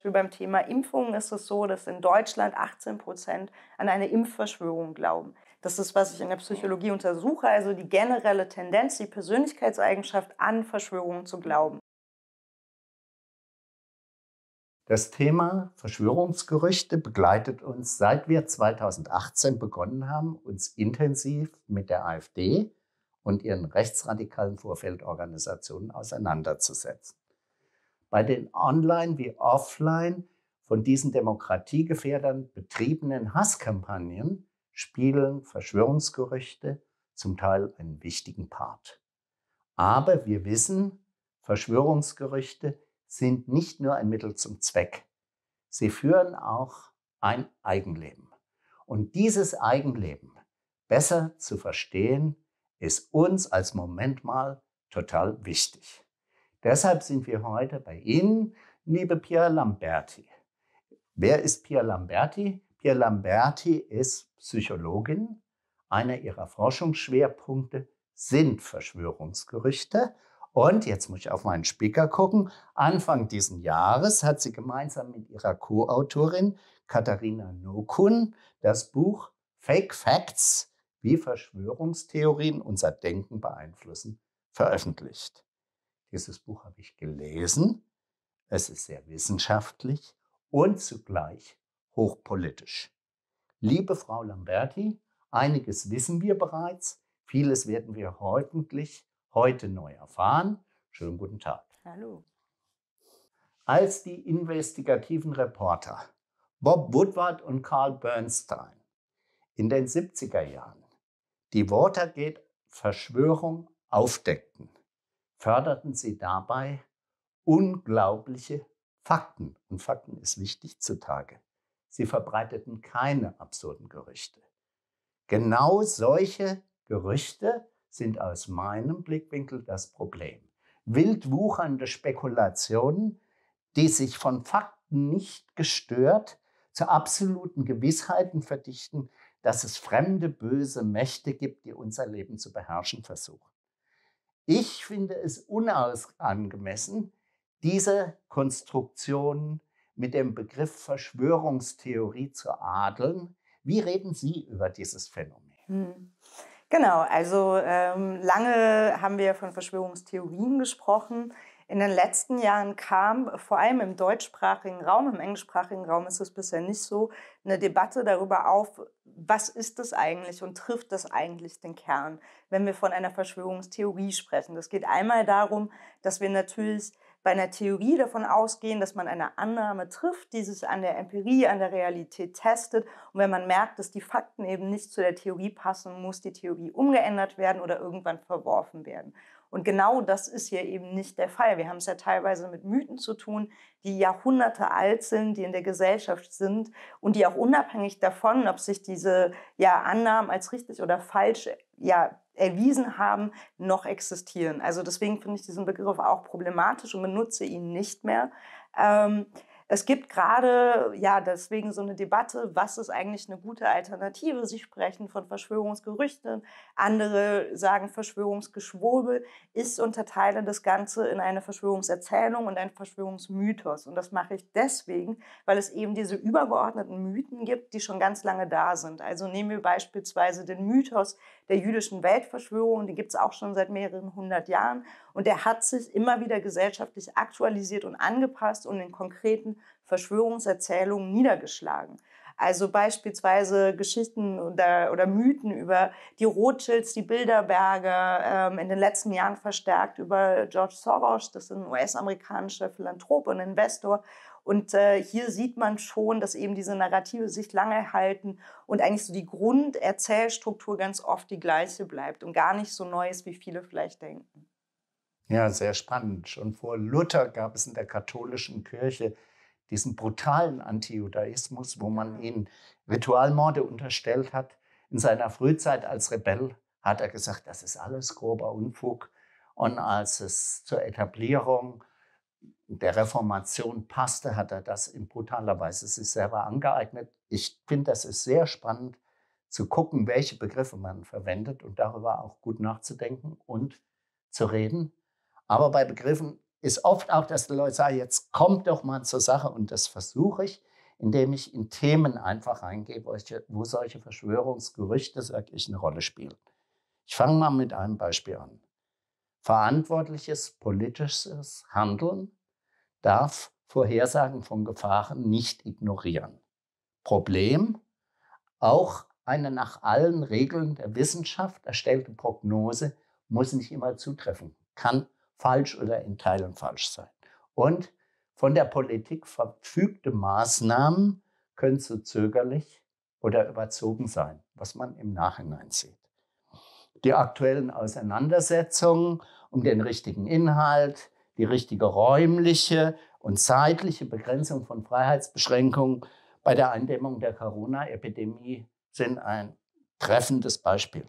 Beim Thema Impfungen ist es so, dass in Deutschland 18% an eine Impfverschwörung glauben. Das ist, was ich in der Psychologie untersuche, also die generelle Tendenz, die Persönlichkeitseigenschaft, an Verschwörungen zu glauben. Das Thema Verschwörungsgerüchte begleitet uns, seit wir 2018 begonnen haben, uns intensiv mit der AfD und ihren rechtsradikalen Vorfeldorganisationen auseinanderzusetzen. Bei den online wie offline von diesen Demokratiegefährdern betriebenen Hasskampagnen spielen Verschwörungsgerüchte zum Teil einen wichtigen Part. Aber wir wissen, Verschwörungsgerüchte sind nicht nur ein Mittel zum Zweck. Sie führen auch ein Eigenleben. Und dieses Eigenleben besser zu verstehen, ist uns als Moment mal total wichtig. Deshalb sind wir heute bei Ihnen, liebe Pia Lamberti. Wer ist Pia Lamberti? Pia Lamberti ist Psychologin. Einer ihrer Forschungsschwerpunkte sind Verschwörungsgerüchte. Und jetzt muss ich auf meinen Spicker gucken. Anfang diesen Jahres hat sie gemeinsam mit ihrer Co-Autorin Katharina Nokun das Buch Fake Facts, wie Verschwörungstheorien unser Denken beeinflussen, veröffentlicht. Dieses Buch habe ich gelesen. Es ist sehr wissenschaftlich und zugleich hochpolitisch. Liebe Frau Lamberti, einiges wissen wir bereits, vieles werden wir heute neu erfahren. Schönen guten Tag. Hallo. Als die investigativen Reporter Bob Woodward und Carl Bernstein in den 70er Jahren die Watergate-Verschwörung aufdeckten, förderten sie dabei unglaubliche Fakten. Und Fakten ist wichtig zutage. Sie verbreiteten keine absurden Gerüchte. Genau solche Gerüchte sind aus meinem Blickwinkel das Problem. Wild wuchernde Spekulationen, die sich von Fakten nicht gestört zu absoluten Gewissheiten verdichten, dass es fremde, böse Mächte gibt, die unser Leben zu beherrschen versuchen. Ich finde es unangemessen, diese Konstruktion mit dem Begriff Verschwörungstheorie zu adeln. Wie reden Sie über dieses Phänomen? Genau, also lange haben wir von Verschwörungstheorien gesprochen. In den letzten Jahren kam vor allem im deutschsprachigen Raum, im englischsprachigen Raum ist es bisher nicht so, eine Debatte darüber auf, was ist das eigentlich und trifft das eigentlich den Kern, wenn wir von einer Verschwörungstheorie sprechen. Das geht einmal darum, dass wir natürlich bei einer Theorie davon ausgehen, dass man eine Annahme trifft, die sich an der Empirie, an der Realität testet. Und wenn man merkt, dass die Fakten eben nicht zu der Theorie passen, muss die Theorie umgeändert werden oder irgendwann verworfen werden. Und genau das ist hier eben nicht der Fall. Wir haben es ja teilweise mit Mythen zu tun, die Jahrhunderte alt sind, die in der Gesellschaft sind und die auch unabhängig davon, ob sich diese Annahmen als richtig oder falsch erwiesen haben, noch existieren. Also deswegen finde ich diesen Begriff auch problematisch und benutze ihn nicht mehr. Es gibt gerade deswegen so eine Debatte, was ist eigentlich eine gute Alternative? Sie sprechen von Verschwörungsgerüchten, andere sagen Verschwörungsgeschwurbel. Ich unterteile das Ganze in eine Verschwörungserzählung und einen Verschwörungsmythos. Und das mache ich deswegen, weil es eben diese übergeordneten Mythen gibt, die schon ganz lange da sind. Also nehmen wir beispielsweise den Mythos der jüdischen Weltverschwörung, den gibt es auch schon seit mehreren hundert Jahren. Und der hat sich immer wieder gesellschaftlich aktualisiert und angepasst und in konkreten Verschwörungserzählungen niedergeschlagen. Also beispielsweise Geschichten oder Mythen über die Rothschilds, die Bilderberger, in den letzten Jahren verstärkt über George Soros, das ist ein US-amerikanischer Philanthrop und Investor. Und hier sieht man schon, dass eben diese Narrative sich lange halten und eigentlich so die Grunderzählstruktur ganz oft die gleiche bleibt und gar nicht so neu ist, wie viele vielleicht denken. Ja, sehr spannend. Schon vor Luther gab es in der katholischen Kirche diesen brutalen Antijudaismus, wo man ihn Ritualmorde unterstellt hat. In seiner Frühzeit als Rebell hat er gesagt, das ist alles grober Unfug. Und als es zur Etablierung der Reformation passte, hat er das in brutaler Weise sich selber angeeignet. Ich finde, das ist sehr spannend zu gucken, welche Begriffe man verwendet und darüber auch gut nachzudenken und zu reden. Aber bei Begriffen ist oft auch, dass die Leute sagen, jetzt kommt doch mal zur Sache. Und das versuche ich, indem ich in Themen einfach reingehe, wo solche Verschwörungsgerüchte, sage ich, eine Rolle spielen. Ich fange mal mit einem Beispiel an. Verantwortliches politisches Handeln darf Vorhersagen von Gefahren nicht ignorieren. Problem, auch eine nach allen Regeln der Wissenschaft erstellte Prognose muss nicht immer zutreffen, kann falsch oder in Teilen falsch sein. Und von der Politik verfügte Maßnahmen können zu zögerlich oder überzogen sein, was man im Nachhinein sieht. Die aktuellen Auseinandersetzungen um den richtigen Inhalt, die richtige räumliche und zeitliche Begrenzung von Freiheitsbeschränkungen bei der Eindämmung der Corona-Epidemie sind ein treffendes Beispiel.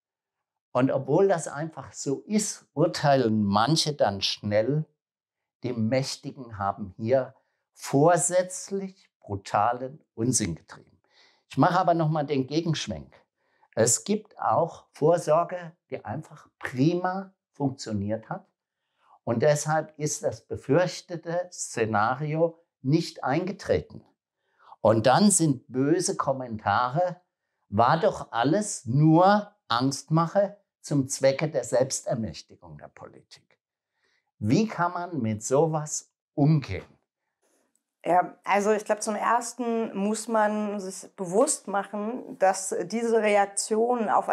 Und obwohl das einfach so ist, urteilen manche dann schnell, die Mächtigen haben hier vorsätzlich brutalen Unsinn getrieben. Ich mache aber nochmal den Gegenschwenk. Es gibt auch Vorsorge, die einfach prima funktioniert hat. Und deshalb ist das befürchtete Szenario nicht eingetreten. Und dann sind böse Kommentare, war doch alles nur Angstmache zum Zwecke der Selbstermächtigung der Politik. Wie kann man mit sowas umgehen? Ja, also ich glaube, zum Ersten muss man sich bewusst machen, dass diese Reaktion auf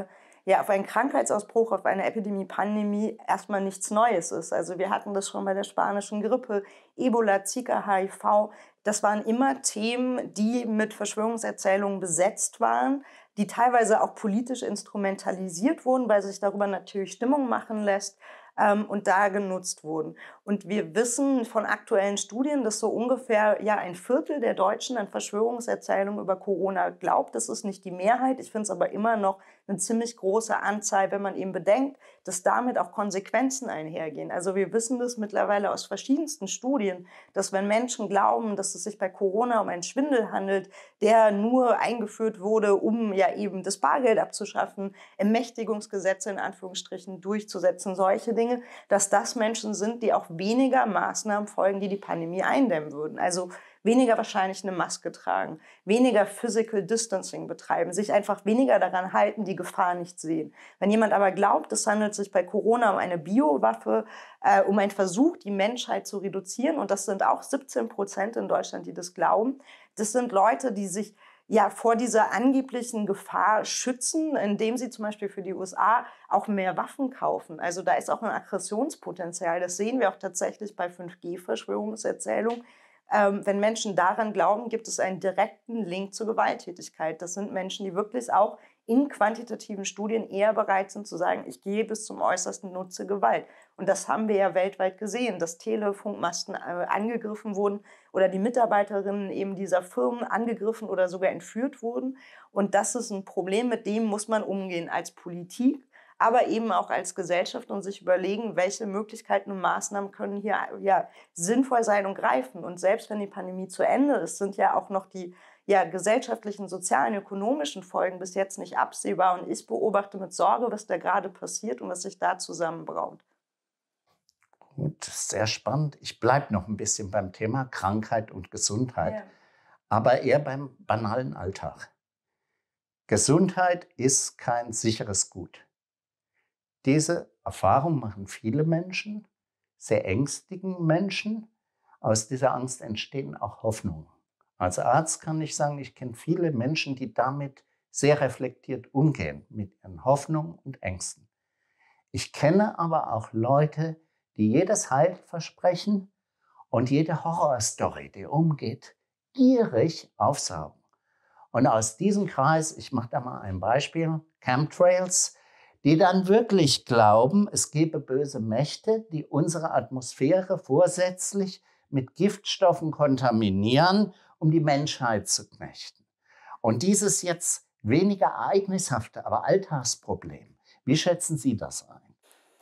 auf einen Krankheitsausbruch, auf eine Epidemie, Pandemie erstmal nichts Neues ist. Also wir hatten das schon bei der spanischen Grippe, Ebola, Zika, HIV. Das waren immer Themen, die mit Verschwörungserzählungen besetzt waren, die teilweise auch politisch instrumentalisiert wurden, weil sich darüber natürlich Stimmung machen lässt. Und da genutzt wurden. Und wir wissen von aktuellen Studien, dass so ungefähr ein Viertel der Deutschen an Verschwörungserzählungen über Corona glaubt. Das ist nicht die Mehrheit. Ich finde es aber immer noch eine ziemlich große Anzahl, wenn man eben bedenkt, dass damit auch Konsequenzen einhergehen. Also wir wissen das mittlerweile aus verschiedensten Studien, dass wenn Menschen glauben, dass es sich bei Corona um einen Schwindel handelt, der nur eingeführt wurde, um eben das Bargeld abzuschaffen, Ermächtigungsgesetze in Anführungsstrichen durchzusetzen, solche Dinge, dass das Menschen sind, die auch weniger Maßnahmen folgen, die die Pandemie eindämmen würden. Also weniger wahrscheinlich eine Maske tragen, weniger Physical Distancing betreiben, sich einfach weniger daran halten, die Gefahr nicht sehen. Wenn jemand aber glaubt, es handelt sich bei Corona um eine Biowaffe, um einen Versuch, die Menschheit zu reduzieren, und das sind auch 17% in Deutschland, die das glauben, das sind Leute, die sich vor dieser angeblichen Gefahr schützen, indem sie zum Beispiel für die USA auch mehr Waffen kaufen. Also da ist auch ein Aggressionspotenzial. Das sehen wir auch tatsächlich bei 5G-Verschwörungserzählungen. Wenn Menschen daran glauben, gibt es einen direkten Link zur Gewalttätigkeit. Das sind Menschen, die wirklich auch in quantitativen Studien eher bereit sind zu sagen, ich gehe bis zum Äußersten, nutze Gewalt. Und das haben wir ja weltweit gesehen, dass Telefunkmasten angegriffen wurden oder die Mitarbeiterinnen eben dieser Firmen angegriffen oder sogar entführt wurden. Und das ist ein Problem, mit dem muss man umgehen als Politik, aber eben auch als Gesellschaft und sich überlegen, welche Möglichkeiten und Maßnahmen können hier sinnvoll sein und greifen. Und selbst wenn die Pandemie zu Ende ist, sind ja auch noch die gesellschaftlichen, sozialen, ökonomischen Folgen bis jetzt nicht absehbar. Und ich beobachte mit Sorge, was da gerade passiert und was sich da zusammenbraut. Gut, sehr spannend. Ich bleibe noch ein bisschen beim Thema Krankheit und Gesundheit, aber eher beim banalen Alltag. Gesundheit ist kein sicheres Gut. Diese Erfahrung machen viele Menschen, sehr ängstigen Menschen. Aus dieser Angst entstehen auch Hoffnungen. Als Arzt kann ich sagen, ich kenne viele Menschen, die damit sehr reflektiert umgehen, mit ihren Hoffnungen und Ängsten. Ich kenne aber auch Leute, die jedes Heilversprechen und jede Horrorstory, die umgeht, gierig aufsaugen. Und aus diesem Kreis, ich mache da mal ein Beispiel, Chemtrails, die dann wirklich glauben, es gebe böse Mächte, die unsere Atmosphäre vorsätzlich mit Giftstoffen kontaminieren, um die Menschheit zu knechten. Und dieses jetzt weniger ereignishafte, aber Alltagsproblem, wie schätzen Sie das ein?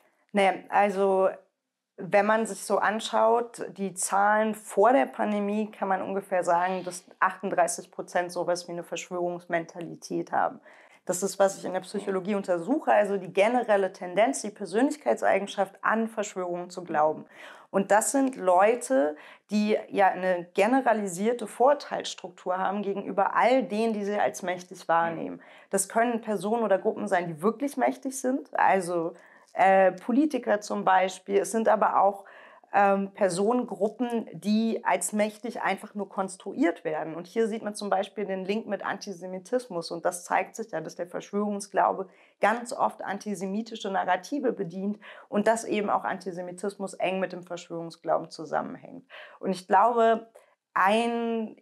Also wenn man sich so anschaut, die Zahlen vor der Pandemie, kann man ungefähr sagen, dass 38% sowas wie eine Verschwörungsmentalität haben. Das ist, was ich in der Psychologie untersuche, also die generelle Tendenz, die Persönlichkeitseigenschaft, an Verschwörungen zu glauben. Und das sind Leute, die ja eine generalisierte Vorteilsstruktur haben gegenüber all denen, die sie als mächtig wahrnehmen. Das können Personen oder Gruppen sein, die wirklich mächtig sind, also Politiker zum Beispiel. Es sind aber auch Personengruppen, die als mächtig einfach nur konstruiert werden. Und hier sieht man zum Beispiel den Link mit Antisemitismus. Und das zeigt sich ja, dass der Verschwörungsglaube ganz oft antisemitische Narrative bedient und dass eben auch Antisemitismus eng mit dem Verschwörungsglauben zusammenhängt. Und ich glaube, ein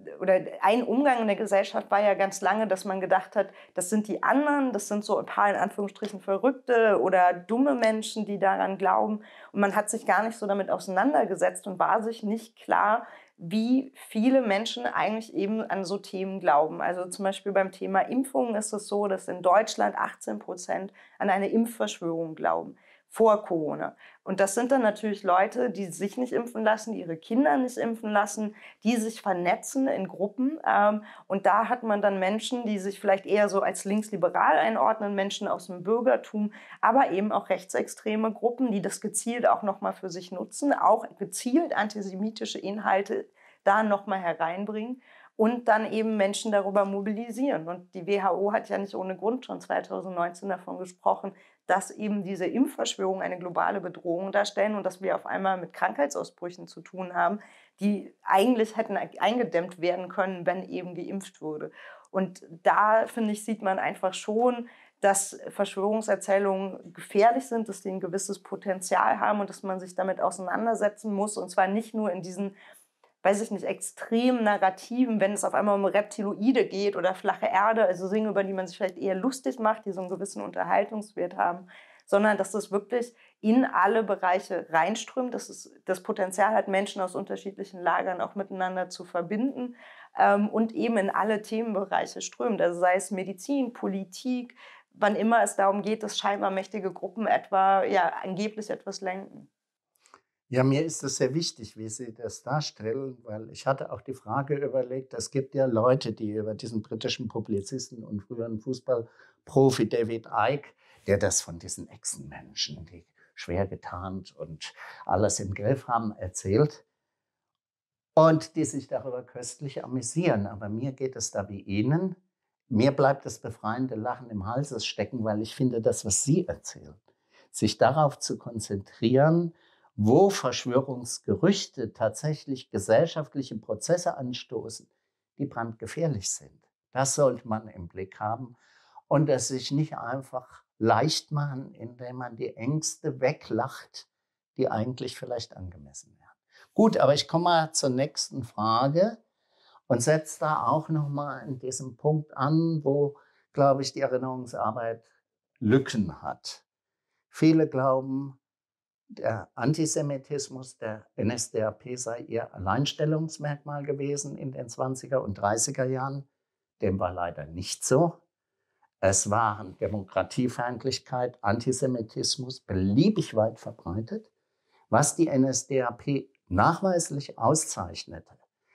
Umgang in der Gesellschaft war ja ganz lange, dass man gedacht hat, das sind die anderen, das sind so ein paar in Anführungsstrichen Verrückte oder dumme Menschen, die daran glauben. Und man hat sich gar nicht so damit auseinandergesetzt und war sich nicht klar, wie viele Menschen eigentlich eben an so Themen glauben. Also zum Beispiel beim Thema Impfungen ist es so, dass in Deutschland 18% an eine Impfverschwörung glauben vor Corona. Und das sind dann natürlich Leute, die sich nicht impfen lassen, die ihre Kinder nicht impfen lassen, die sich vernetzen in Gruppen. Und da hat man dann Menschen, die sich vielleicht eher so als linksliberal einordnen, Menschen aus dem Bürgertum, aber eben auch rechtsextreme Gruppen, die das gezielt auch nochmal für sich nutzen, auch gezielt antisemitische Inhalte da nochmal hereinbringen und dann eben Menschen darüber mobilisieren. Und die WHO hat ja nicht ohne Grund schon 2019 davon gesprochen, dass eben diese Impfverschwörungen eine globale Bedrohung darstellen und dass wir auf einmal mit Krankheitsausbrüchen zu tun haben, die eigentlich hätten eingedämmt werden können, wenn eben geimpft wurde. Und da, finde ich, sieht man einfach schon, dass Verschwörungserzählungen gefährlich sind, dass die ein gewisses Potenzial haben und dass man sich damit auseinandersetzen muss. Und zwar nicht nur in diesen, weiß ich nicht, extremen Narrativen, wenn es auf einmal um Reptiloide geht oder flache Erde, also Dinge, über die man sich vielleicht eher lustig macht, die so einen gewissen Unterhaltungswert haben, sondern dass das wirklich in alle Bereiche reinströmt, dass es das Potenzial hat, Menschen aus unterschiedlichen Lagern auch miteinander zu verbinden und eben in alle Themenbereiche strömt. Also sei es Medizin, Politik, wann immer es darum geht, dass scheinbar mächtige Gruppen etwa angeblich etwas lenken. Ja, mir ist es sehr wichtig, wie Sie das darstellen, weil ich hatte auch die Frage überlegt, es gibt ja Leute, die über diesen britischen Publizisten und früheren Fußballprofi David Icke, der das von diesen Echsenmenschen, die schwer getarnt und alles im Griff haben, erzählt und die sich darüber köstlich amüsieren. Aber mir geht es da wie Ihnen. Mir bleibt das befreiende Lachen im Hals stecken, weil ich finde, das, was Sie erzählen, sich darauf zu konzentrieren, wo Verschwörungsgerüchte tatsächlich gesellschaftliche Prozesse anstoßen, die brandgefährlich sind. Das sollte man im Blick haben und es sich nicht einfach leicht machen, indem man die Ängste weglacht, die eigentlich vielleicht angemessen wären. Gut, aber ich komme mal zur nächsten Frage und setze da auch noch mal in diesem Punkt an, wo, glaube ich, die Erinnerungsarbeit Lücken hat. Viele glauben, der Antisemitismus der NSDAP sei ihr Alleinstellungsmerkmal gewesen in den 20er und 30er Jahren. Dem war leider nicht so. Es waren Demokratiefeindlichkeit, Antisemitismus beliebig weit verbreitet. Was die NSDAP nachweislich auszeichnete,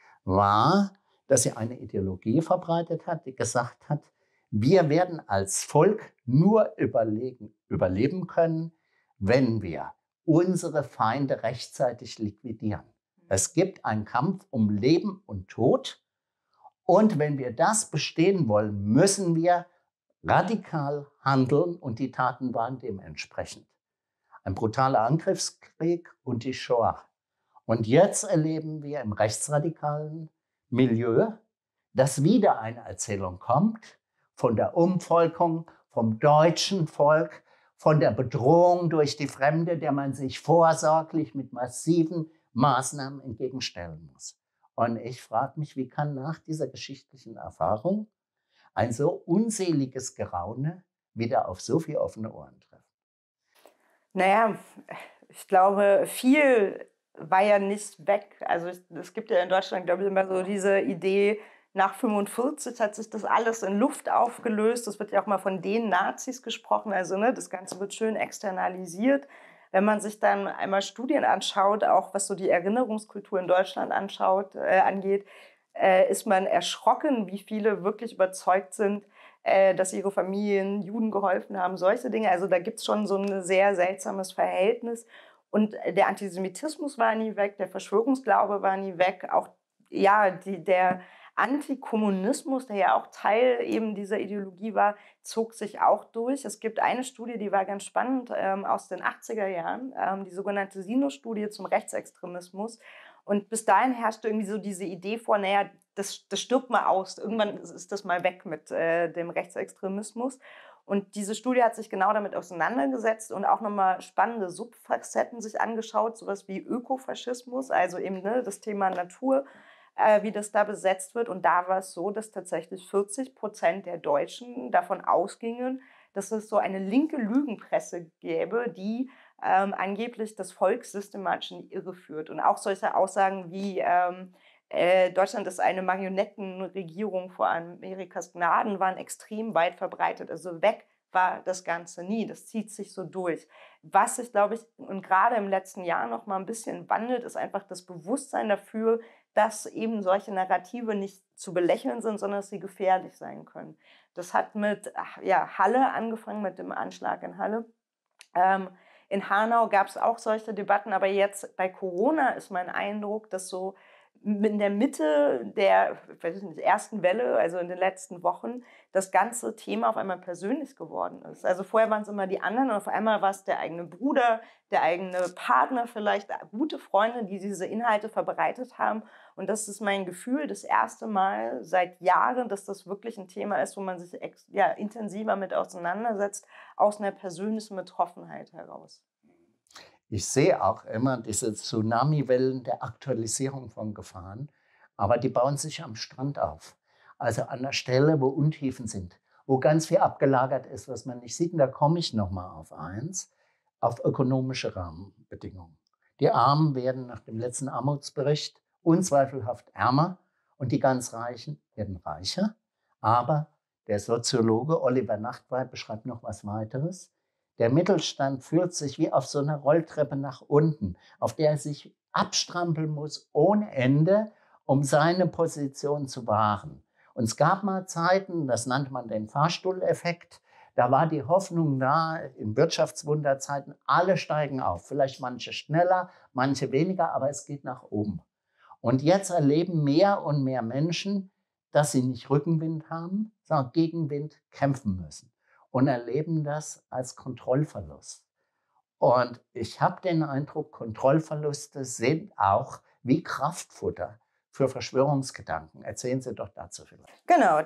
war, dass sie eine Ideologie verbreitet hat, die gesagt hat, wir werden als Volk nur überleben können, wenn wir unsere Feinde rechtzeitig liquidieren. Es gibt einen Kampf um Leben und Tod und wenn wir das bestehen wollen, müssen wir radikal handeln und die Taten waren dementsprechend. Ein brutaler Angriffskrieg und die Shoah. Und jetzt erleben wir im rechtsradikalen Milieu, dass wieder eine Erzählung kommt von der Umvolkung, vom deutschen Volk, von der Bedrohung durch die Fremde, der man sich vorsorglich mit massiven Maßnahmen entgegenstellen muss. Und ich frage mich, wie kann nach dieser geschichtlichen Erfahrung ein so unseliges Geraune wieder auf so viele offene Ohren treffen? Naja, ich glaube, viel war ja nicht weg. Also es gibt ja in Deutschland, glaube ich, immer so diese Idee, nach 45 hat sich das alles in Luft aufgelöst. Es wird ja auch mal von den Nazis gesprochen. Also das Ganze wird schön externalisiert. Wenn man sich dann einmal Studien anschaut, auch was so die Erinnerungskultur in Deutschland angeht, ist man erschrocken, wie viele wirklich überzeugt sind, dass ihre Familien Juden geholfen haben, solche Dinge. Also da gibt es schon so ein sehr seltsames Verhältnis. Und der Antisemitismus war nie weg, der Verschwörungsglaube war nie weg, auch ja, der Antikommunismus, der ja auch Teil eben dieser Ideologie war, zog sich auch durch. Es gibt eine Studie, die war ganz spannend, aus den 80er Jahren, die sogenannte Sinus-Studie zum Rechtsextremismus. Und bis dahin herrschte irgendwie so diese Idee vor, naja, das stirbt mal aus, irgendwann ist das mal weg mit dem Rechtsextremismus. Und diese Studie hat sich genau damit auseinandergesetzt und auch nochmal spannende Subfacetten sich angeschaut, sowas wie Ökofaschismus, also eben das Thema Natur, wie das da besetzt wird. Und da war es so, dass tatsächlich 40% der Deutschen davon ausgingen, dass es so eine linke Lügenpresse gäbe, die angeblich das Volk systematisch in die Irre führt. Und auch solche Aussagen wie Deutschland ist eine Marionettenregierung vor Amerikas Gnaden waren extrem weit verbreitet. Also weg war das Ganze nie. Das zieht sich so durch. Was sich, glaube ich, und gerade im letzten Jahr noch mal ein bisschen wandelt, ist einfach das Bewusstsein dafür, dass eben solche Narrative nicht zu belächeln sind, sondern dass sie gefährlich sein können. Das hat mit Halle angefangen, mit dem Anschlag in Halle. In Hanau gab es auch solche Debatten, aber jetzt bei Corona ist mein Eindruck, dass so in der Mitte der ersten Welle, also in den letzten Wochen, das ganze Thema auf einmal persönlich geworden ist. Also vorher waren es immer die anderen und auf einmal war es der eigene Bruder, der eigene Partner, vielleicht gute Freunde, die diese Inhalte verbreitet haben. Und das ist mein Gefühl, das erste Mal seit Jahren, dass das wirklich ein Thema ist, wo man sich intensiver mit auseinandersetzt, aus einer persönlichen Betroffenheit heraus. Ich sehe auch immer diese Tsunamiwellen der Aktualisierung von Gefahren, aber die bauen sich am Strand auf. Also an der Stelle, wo Untiefen sind, wo ganz viel abgelagert ist, was man nicht sieht. Und da komme ich nochmal auf eins, auf ökonomische Rahmenbedingungen. Die Armen werden nach dem letzten Armutsbericht unzweifelhaft ärmer und die ganz Reichen werden reicher. Aber der Soziologe Oliver Nachtwey beschreibt noch was weiteres. Der Mittelstand fühlt sich wie auf so einer Rolltreppe nach unten, auf der er sich abstrampeln muss ohne Ende, um seine Position zu wahren. Und es gab mal Zeiten, das nannte man den Fahrstuhleffekt, da war die Hoffnung da, in Wirtschaftswunderzeiten, alle steigen auf. Vielleicht manche schneller, manche weniger, aber es geht nach oben. Und jetzt erleben mehr und mehr Menschen, dass sie nicht Rückenwind haben, sondern Gegenwind kämpfen müssen. Und erleben das als Kontrollverlust. Und ich habe den Eindruck, Kontrollverluste sind auch wie Kraftfutter für Verschwörungsgedanken. Erzählen Sie doch dazu vielleicht. Genau,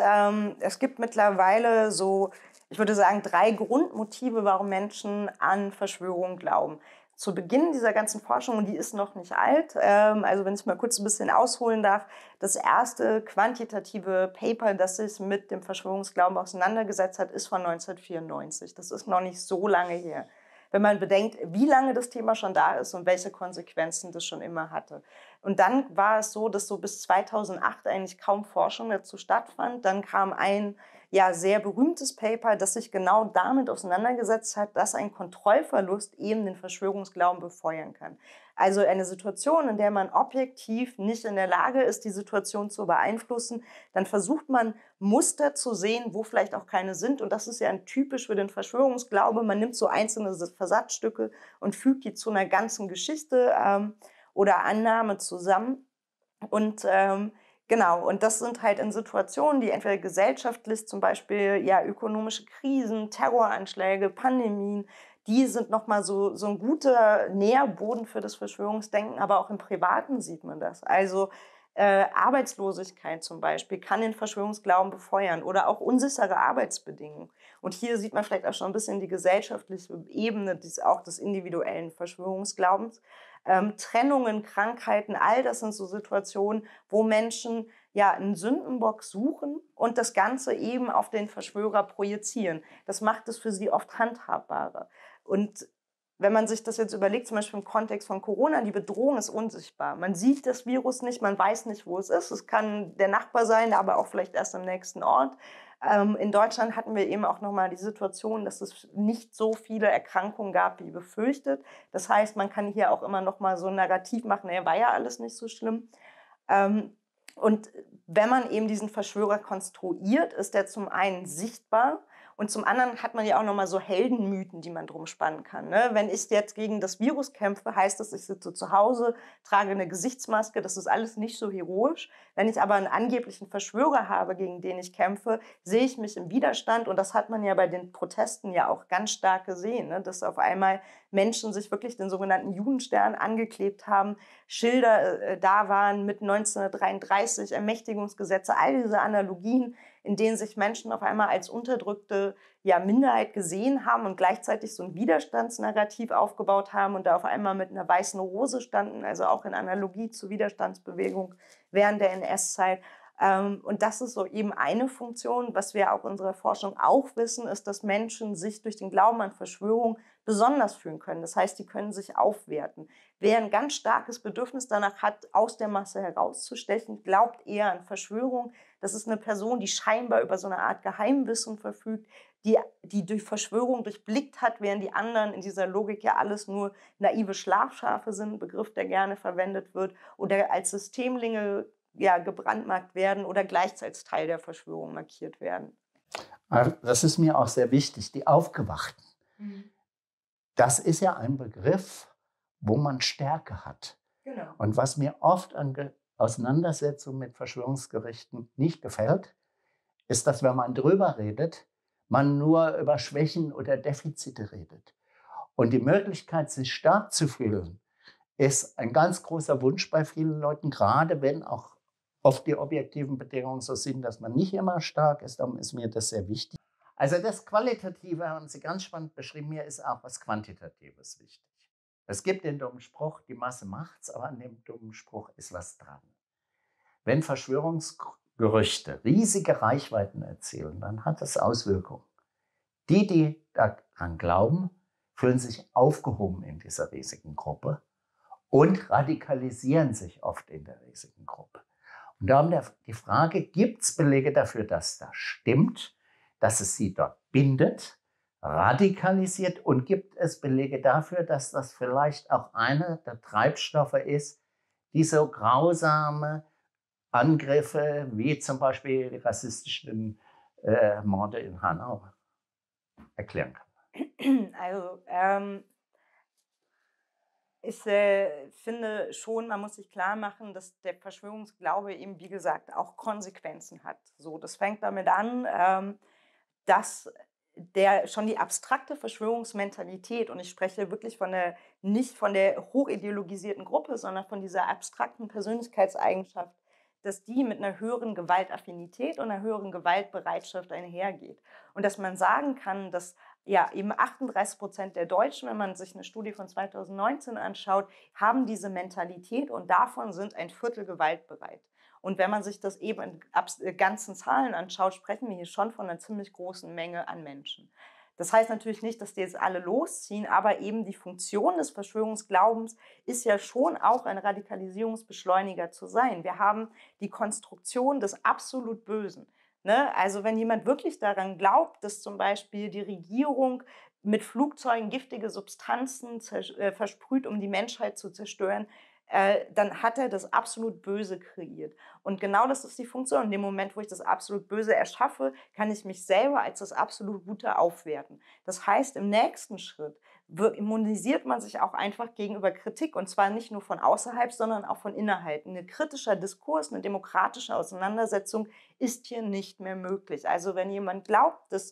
es gibt mittlerweile so, ich würde sagen, 3 Grundmotive, warum Menschen an Verschwörungen glauben. Zu Beginn dieser ganzen Forschung, und die ist noch nicht alt, also wenn ich mal kurz ein bisschen ausholen darf, das erste quantitative Paper, das sich mit dem Verschwörungsglauben auseinandergesetzt hat, ist von 1994. Das ist noch nicht so lange her. Wenn man bedenkt, wie lange das Thema schon da ist und welche Konsequenzen das schon immer hatte. Und dann war es so, dass so bis 2008 eigentlich kaum Forschung dazu stattfand. Dann kam ein sehr berühmtes Paper, das sich genau damit auseinandergesetzt hat, dass ein Kontrollverlust eben den Verschwörungsglauben befeuern kann. Also eine Situation, in der man objektiv nicht in der Lage ist, die Situation zu beeinflussen, dann versucht man Muster zu sehen, wo vielleicht auch keine sind. Und das ist ja typisch für den Verschwörungsglaube. Man nimmt so einzelne Versatzstücke und fügt die zu einer ganzen Geschichte oder Annahme zusammen. Und genau, und das sind halt in Situationen, die entweder gesellschaftlich, zum Beispiel ökonomische Krisen, Terroranschläge, Pandemien, die sind nochmal so ein guter Nährboden für das Verschwörungsdenken, aber auch im Privaten sieht man das. Also Arbeitslosigkeit zum Beispiel kann den Verschwörungsglauben befeuern oder auch unsichere Arbeitsbedingungen. Und hier sieht man vielleicht auch schon ein bisschen die gesellschaftliche Ebene auch des individuellen Verschwörungsglaubens. Trennungen, Krankheiten, all das sind so Situationen, wo Menschen einen Sündenbock suchen und das Ganze eben auf den Verschwörer projizieren. Das macht es für sie oft handhabbarer. Und wenn man sich das jetzt überlegt, zum Beispiel im Kontext von Corona, die Bedrohung ist unsichtbar. Man sieht das Virus nicht, man weiß nicht, wo es ist. Es kann der Nachbar sein, aber auch vielleicht erst am nächsten Ort. In Deutschland hatten wir eben auch nochmal die Situation, dass es nicht so viele Erkrankungen gab, wie befürchtet. Das heißt, man kann hier auch immer nochmal so ein Narrativ machen, war ja alles nicht so schlimm. Und wenn man eben diesen Verschwörer konstruiert, ist der zum einen sichtbar Und zum anderen hat man ja auch nochmal so Heldenmythen, die man drum spannen kann. Ne? Wenn ich jetzt gegen das Virus kämpfe, heißt das, ich sitze zu Hause, trage eine Gesichtsmaske, das ist alles nicht so heroisch. Wenn ich aber einen angeblichen Verschwörer habe, gegen den ich kämpfe, sehe ich mich im Widerstand. Und das hat man ja bei den Protesten ja auch ganz stark gesehen, ne? Dass auf einmal Menschen sich wirklich den sogenannten Judenstern angeklebt haben, Schilder da waren mit 1933, Ermächtigungsgesetze, all diese Analogien, in denen sich Menschen auf einmal als unterdrückte Minderheit gesehen haben und gleichzeitig so ein Widerstandsnarrativ aufgebaut haben und da auf einmal mit einer weißen Rose standen, also auch in Analogie zur Widerstandsbewegung während der NS-Zeit. Und das ist so eben eine Funktion. Was wir auch in unserer Forschung auch wissen, ist, dass Menschen sich durch den Glauben an Verschwörung besonders fühlen können. Das heißt, die können sich aufwerten. Wer ein ganz starkes Bedürfnis danach hat, aus der Masse herauszustechen, glaubt eher an Verschwörung. Das ist eine Person, die scheinbar über so eine Art Geheimwissen verfügt, die durch Verschwörung durchblickt hat, während die anderen in dieser Logik ja alles nur naive Schlafschafe sind, ein Begriff, der gerne verwendet wird, oder als Systemlinge gebrandmarkt werden oder gleich als Teil der Verschwörung markiert werden. Das ist mir auch sehr wichtig, die Aufgewachten. Das ist ja ein Begriff, wo man Stärke hat. Genau. Und was mir oft an Auseinandersetzungen mit Verschwörungsgerichten nicht gefällt, ist, dass, wenn man drüber redet, man nur über Schwächen oder Defizite redet. Und die Möglichkeit, sich stark zu fühlen, ist ein ganz großer Wunsch bei vielen Leuten, gerade wenn auch oft die objektiven Bedingungen so sind, dass man nicht immer stark ist. Darum ist mir das sehr wichtig. Also das Qualitative haben Sie ganz spannend beschrieben. Mir ist auch was Quantitatives wichtig. Es gibt den dummen Spruch, die Masse macht's, aber an dem dummen Spruch ist was dran. Wenn Verschwörungsgerüchte riesige Reichweiten erzielen, dann hat das Auswirkungen. Die daran glauben, fühlen sich aufgehoben in dieser riesigen Gruppe und radikalisieren sich oft in der riesigen Gruppe. Und darum die Frage, gibt es Belege dafür, dass das stimmt, dass es sie dort bindet, radikalisiert, und gibt es Belege dafür, dass das vielleicht auch einer der Treibstoffe ist, die so grausame Angriffe wie zum Beispiel die rassistischen Morde in Hanau erklären kann? Also ich finde schon, man muss sich klar machen, dass der Verschwörungsglaube eben, wie gesagt, auch Konsequenzen hat. So, das fängt damit an, dass schon die abstrakte Verschwörungsmentalität, und ich spreche wirklich nicht von der hochideologisierten Gruppe, sondern von dieser abstrakten Persönlichkeitseigenschaft, dass die mit einer höheren Gewaltaffinität und einer höheren Gewaltbereitschaft einhergeht. Und dass man sagen kann, dass eben 38% der Deutschen, wenn man sich eine Studie von 2019 anschaut, haben diese Mentalität, und davon sind ein Viertel gewaltbereit. Und wenn man sich das eben in ganzen Zahlen anschaut, sprechen wir hier schon von einer ziemlich großen Menge an Menschen. Das heißt natürlich nicht, dass die jetzt alle losziehen, aber eben die Funktion des Verschwörungsglaubens ist ja schon auch ein Radikalisierungsbeschleuniger zu sein. Wir haben die Konstruktion des absolut Bösen. Ne? Also wenn jemand wirklich daran glaubt, dass zum Beispiel die Regierung mit Flugzeugen giftige Substanzen versprüht, um die Menschheit zu zerstören, dann hat er das absolut Böse kreiert. Und genau das ist die Funktion. In dem Moment, wo ich das absolut Böse erschaffe, kann ich mich selber als das absolut Gute aufwerten. Das heißt, im nächsten Schritt immunisiert man sich auch einfach gegenüber Kritik, und zwar nicht nur von außerhalb, sondern auch von innerhalb. Ein kritischer Diskurs, eine demokratische Auseinandersetzung ist hier nicht mehr möglich. Also wenn jemand glaubt, dass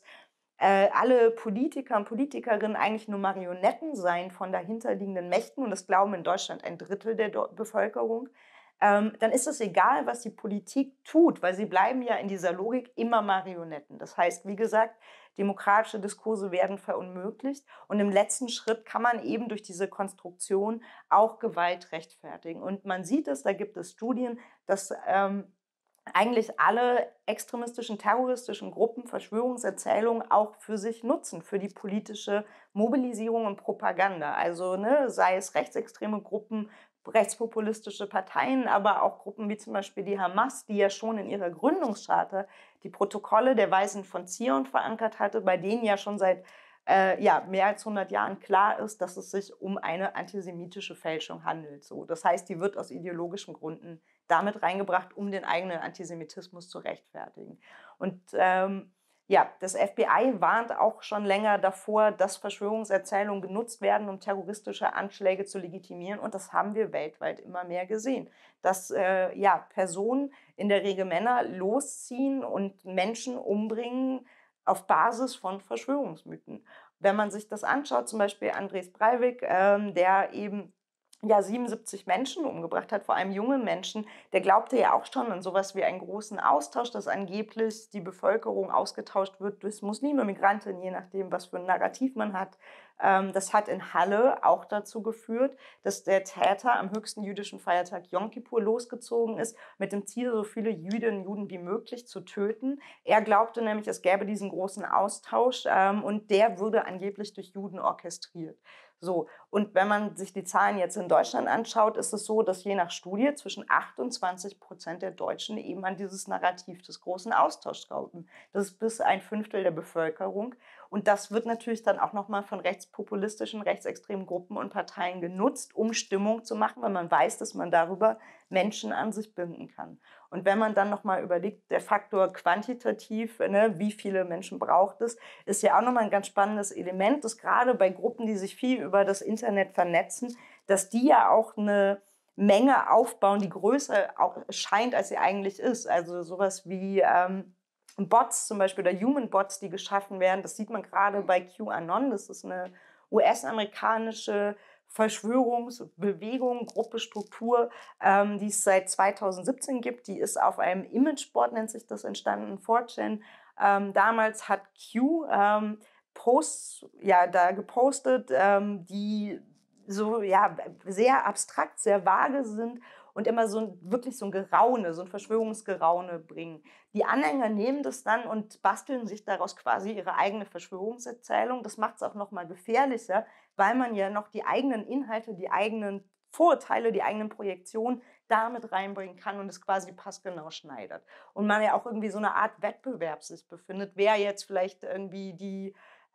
alle Politiker und Politikerinnen eigentlich nur Marionetten seien von dahinterliegenden Mächten, und das glauben in Deutschland 1/3 der Bevölkerung, dann ist es egal, was die Politik tut, weil sie bleiben ja in dieser Logik immer Marionetten. Das heißt, wie gesagt, demokratische Diskurse werden verunmöglicht, und im letzten Schritt kann man eben durch diese Konstruktion auch Gewalt rechtfertigen. Und man sieht es, da gibt es Studien, dass eigentlich alle extremistischen, terroristischen Gruppen Verschwörungserzählungen auch für sich nutzen, für die politische Mobilisierung und Propaganda. Also sei es rechtsextreme Gruppen, rechtspopulistische Parteien, aber auch Gruppen wie zum Beispiel die Hamas, die ja schon in ihrer Gründungscharta die Protokolle der Weisen von Zion verankert hatte, bei denen ja schon seit mehr als 100 Jahren klar ist, dass es sich um eine antisemitische Fälschung handelt. So. Das heißt, die wird aus ideologischen Gründen damit reingebracht, um den eigenen Antisemitismus zu rechtfertigen. Und Ja, das FBI warnt auch schon länger davor, dass Verschwörungserzählungen genutzt werden, um terroristische Anschläge zu legitimieren. Und das haben wir weltweit immer mehr gesehen, dass Personen, in der Regel Männer, losziehen und Menschen umbringen auf Basis von Verschwörungsmythen. Wenn man sich das anschaut, zum Beispiel Andres Breivik, der eben 77 Menschen umgebracht hat, vor allem junge Menschen, der glaubte ja auch schon an sowas wie einen großen Austausch, dass angeblich die Bevölkerung ausgetauscht wird durch Muslime, Migranten, je nachdem, was für ein Narrativ man hat. Das hat in Halle auch dazu geführt, dass der Täter am höchsten jüdischen Feiertag Yom Kippur losgezogen ist, mit dem Ziel, so viele Jüdinnen und Juden wie möglich zu töten. Er glaubte nämlich, es gäbe diesen großen Austausch und der würde angeblich durch Juden orchestriert. So, und wenn man sich die Zahlen jetzt in Deutschland anschaut, ist es so, dass je nach Studie zwischen 28% der Deutschen eben an dieses Narrativ des großen Austauschs glauben. Das ist bis 1/5 der Bevölkerung. Und das wird natürlich dann auch nochmal von rechtspopulistischen, rechtsextremen Gruppen und Parteien genutzt, um Stimmung zu machen, weil man weiß, dass man darüber Menschen an sich binden kann. Und wenn man dann nochmal überlegt, der Faktor quantitativ, wie viele Menschen braucht es, ist ja auch nochmal ein ganz spannendes Element, dass gerade bei Gruppen, die sich viel über das Internet vernetzen, dass die ja auch eine Menge aufbauen, die größer scheint, als sie eigentlich ist. Also sowas wie Bots zum Beispiel oder Human Bots, die geschaffen werden. Das sieht man gerade bei QAnon. Das ist eine US-amerikanische Verschwörungsbewegung, Gruppe, Struktur, die es seit 2017 gibt. Die ist auf einem Imageboard, nennt sich das, entstanden, 4chan. Damals hat Q Posts da gepostet, die so sehr abstrakt, sehr vage sind und immer wirklich so ein Geraune, so ein Verschwörungsgeraune bringen. Die Anhänger nehmen das dann und basteln sich daraus quasi ihre eigene Verschwörungserzählung. Das macht es auch noch mal gefährlicher, weil man ja noch die eigenen Inhalte, die eigenen Vorurteile, die eigenen Projektionen damit reinbringen kann und es quasi passgenau schneidert. Und man ja auch irgendwie so eine Art Wettbewerb sich befindet, wer jetzt vielleicht irgendwie die